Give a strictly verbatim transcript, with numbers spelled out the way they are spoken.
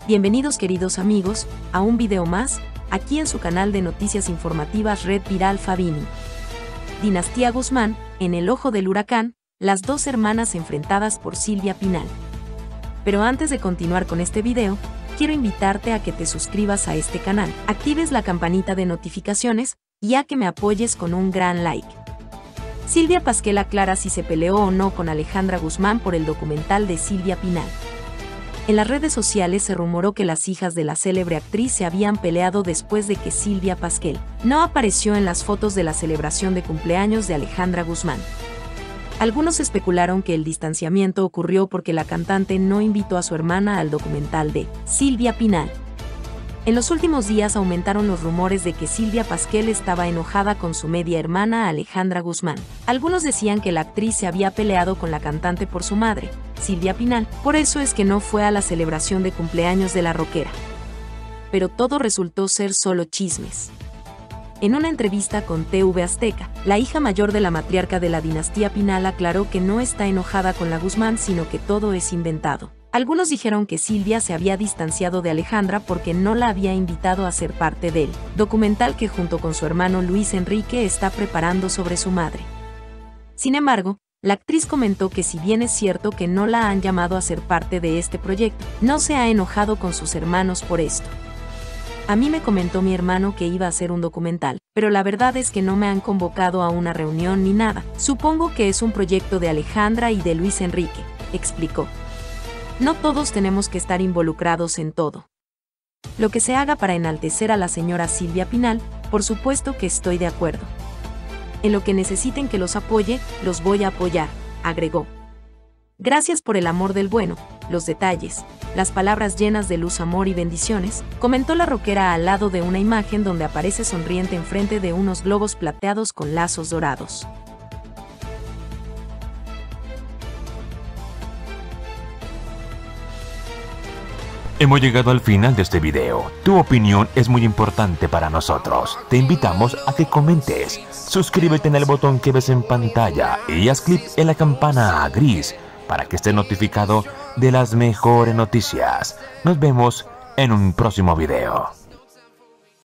Bienvenidos queridos amigos, a un video más, aquí en su canal de noticias informativas Red Viral Fabini. Dinastía Guzmán, en el ojo del huracán, las dos hermanas enfrentadas por Silvia Pinal. Pero antes de continuar con este video, quiero invitarte a que te suscribas a este canal, actives la campanita de notificaciones y a que me apoyes con un gran like. Silvia Pasquel aclara si se peleó o no con Alejandra Guzmán por el documental de Silvia Pinal. En las redes sociales se rumoró que las hijas de la célebre actriz se habían peleado después de que Silvia Pasquel no apareció en las fotos de la celebración de cumpleaños de Alejandra Guzmán. Algunos especularon que el distanciamiento ocurrió porque la cantante no invitó a su hermana al documental de Silvia Pinal. En los últimos días aumentaron los rumores de que Silvia Pasquel estaba enojada con su media hermana Alejandra Guzmán. Algunos decían que la actriz se había peleado con la cantante por su madre, Silvia Pinal, por eso es que no fue a la celebración de cumpleaños de la rockera. Pero todo resultó ser solo chismes. En una entrevista con T V Azteca, la hija mayor de la matriarca de la dinastía Pinal aclaró que no está enojada con la Guzmán, sino que todo es inventado. Algunos dijeron que Silvia se había distanciado de Alejandra porque no la había invitado a ser parte del documental que junto con su hermano Luis Enrique está preparando sobre su madre. Sin embargo, la actriz comentó que si bien es cierto que no la han llamado a ser parte de este proyecto, no se ha enojado con sus hermanos por esto. A mí me comentó mi hermano que iba a hacer un documental, pero la verdad es que no me han convocado a una reunión ni nada. Supongo que es un proyecto de Alejandra y de Luis Enrique, explicó. No todos tenemos que estar involucrados en todo. Lo que se haga para enaltecer a la señora Silvia Pinal, por supuesto que estoy de acuerdo. En lo que necesiten que los apoye, los voy a apoyar, agregó. Gracias por el amor del bueno, los detalles, las palabras llenas de luz, amor y bendiciones, comentó la rockera al lado de una imagen donde aparece sonriente enfrente de unos globos plateados con lazos dorados. Hemos llegado al final de este video. Tu opinión es muy importante para nosotros. Te invitamos a que comentes, suscríbete en el botón que ves en pantalla y haz clic en la campana gris para que estés notificado de las mejores noticias. Nos vemos en un próximo video.